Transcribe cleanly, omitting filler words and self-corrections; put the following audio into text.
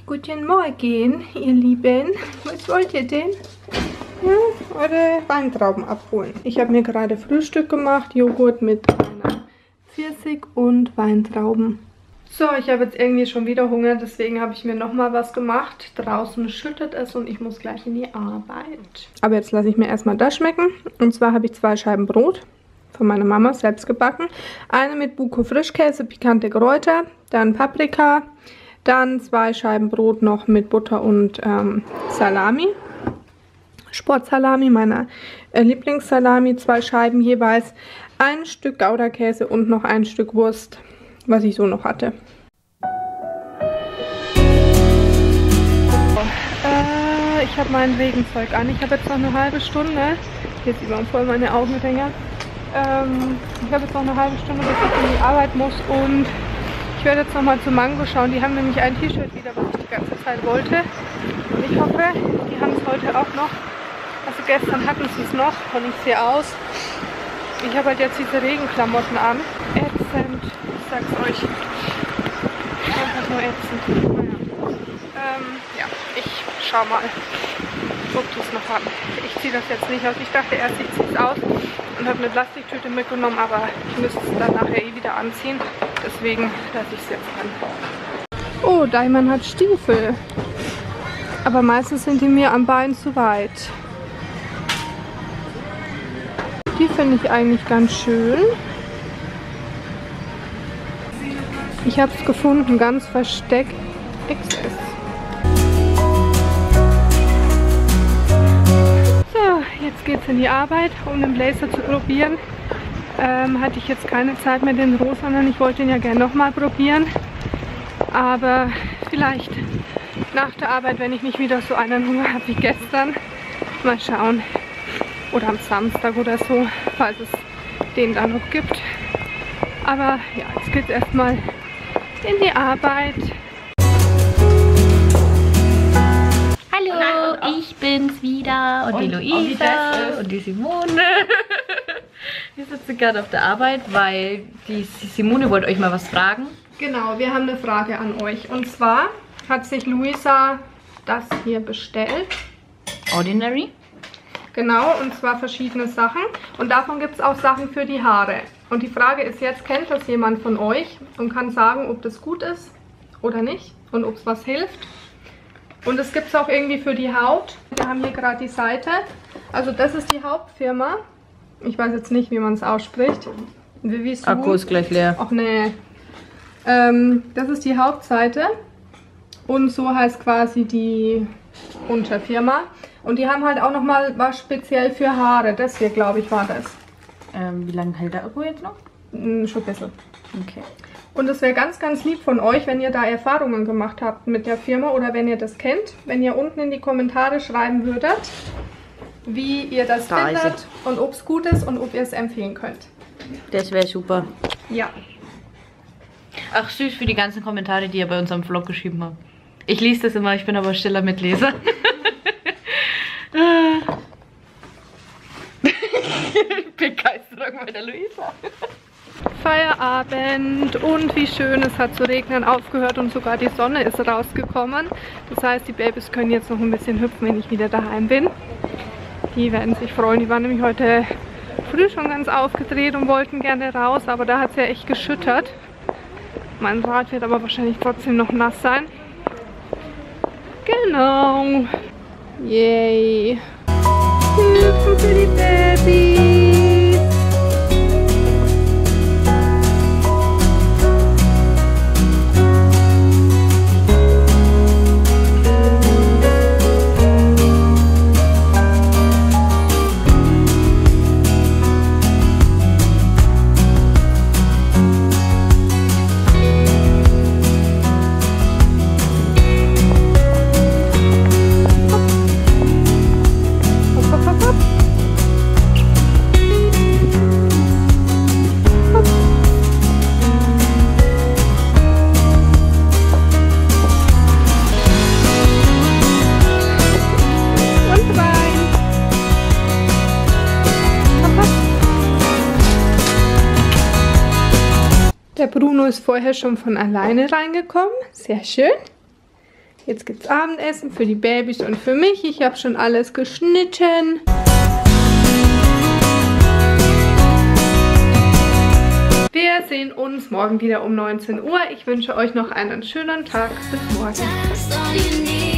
Guten Morgen, ihr Lieben. Was wollt ihr denn? Ja, eure Weintrauben abholen. Ich habe mir gerade Frühstück gemacht. Joghurt mit einer Pfirsich und Weintrauben. So, ich habe jetzt irgendwie schon wieder Hunger. Deswegen habe ich mir nochmal was gemacht. Draußen schüttet es und ich muss gleich in die Arbeit. Aber jetzt lasse ich mir erstmal das schmecken. Und zwar habe ich 2 Scheiben Brot von meiner Mama, selbst gebacken. Eine mit Buko Frischkäse, pikante Kräuter, dann Paprika, dann 2 Scheiben Brot noch mit Butter und Salami. Sportsalami, meiner Lieblingssalami, 2 Scheiben jeweils, ein Stück Gouda-Käse und noch ein Stück Wurst, was ich so noch hatte. Ich habe mein Regenzeug an. Ich habe jetzt noch eine halbe Stunde. Hier sieht man voll meine Augenringe. Ich habe jetzt noch eine halbe Stunde, bis ich in die Arbeit muss, und ich werde jetzt noch mal zu Mango schauen. Die haben nämlich ein T-Shirt wieder, was ich die ganze Zeit wollte. Und ich hoffe, die haben es heute auch noch. Also gestern hatten sie es noch und ich sehe aus. Ich habe halt jetzt diese Regenklamotten an. Ätzend, ich sag's euch. Einfach nur ätzend. Naja. Ja, ich schau mal, ob die es noch haben. Ich ziehe das jetzt nicht aus. Ich dachte erst, ich ziehe es aus und habe eine Plastiktüte mitgenommen, aber ich müsste es dann nachher eh wieder anziehen. Deswegen lasse ich es jetzt an. Oh, Daiman hat Stiefel. Aber meistens sind die mir am Bein zu weit. Die finde ich eigentlich ganz schön. Ich habe es gefunden, ganz versteckt. XS. So, jetzt geht's in die Arbeit, um den Blazer zu probieren. Hatte ich jetzt keine Zeit mehr, den rosa, sondern ich wollte ihn ja gerne nochmal probieren. Aber vielleicht nach der Arbeit, wenn ich nicht wieder so einen Hunger habe wie gestern. Mal schauen. Oder am Samstag oder so, falls es den dann noch gibt. Aber ja, jetzt geht es erstmal in die Arbeit. Hallo, ich bin's wieder und die Luisa und die Simone. Wir sitzen gerade auf der Arbeit, weil die Simone wollte euch mal was fragen. Genau, wir haben eine Frage an euch. Und zwar hat sich Luisa das hier bestellt. Ordinary. Genau, und zwar verschiedene Sachen. Und davon gibt es auch Sachen für die Haare. Und die Frage ist jetzt, kennt das jemand von euch und kann sagen, ob das gut ist oder nicht und ob es was hilft. Und es gibt es auch irgendwie für die Haut. Wir haben hier gerade die Seite. Also das ist die Hauptfirma. Ich weiß jetzt nicht, wie man es ausspricht. Akku ist gleich leer. Ach nee. Das ist die Hauptseite. Und so heißt quasi die Unterfirma. Und die haben halt auch nochmal was speziell für Haare. Das hier, glaube ich, war das. Wie lange hält der Akku jetzt noch? Schon ein bisschen. Okay. Und es wäre ganz, ganz lieb von euch, wenn ihr da Erfahrungen gemacht habt mit der Firma oder wenn ihr das kennt. Wenn ihr unten in die Kommentare schreiben würdet, wie ihr das findet und ob es gut ist und ob ihr es empfehlen könnt. Das wäre super. Ja. Ach süß für die ganzen Kommentare, die ihr bei unserem Vlog geschrieben habt. Ich lese das immer, ich bin aber stiller Mitleser. Begeisterung bei der Luisa. Feierabend und wie schön, es hat zu regnen aufgehört und sogar die Sonne ist rausgekommen. Das heißt, die Babys können jetzt noch ein bisschen hüpfen, wenn ich wieder daheim bin. Die werden sich freuen. Die waren nämlich heute früh schon ganz aufgedreht und wollten gerne raus, aber da hat es ja echt geschüttert. Mein Rad wird aber wahrscheinlich trotzdem noch nass sein. Genau. Yay. Hüpfen für die Babys. Der Bruno ist vorher schon von alleine reingekommen. Sehr schön. Jetzt gibt es Abendessen für die Babys und für mich. Ich habe schon alles geschnitten. Wir sehen uns morgen wieder um 19 Uhr. Ich wünsche euch noch einen schönen Tag. Bis morgen.